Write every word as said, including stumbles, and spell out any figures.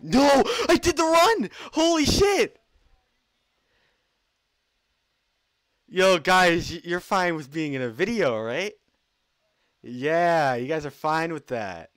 No! I did the run! Holy shit! Yo, guys, you're fine with being in a video, right? Yeah, you guys are fine with that.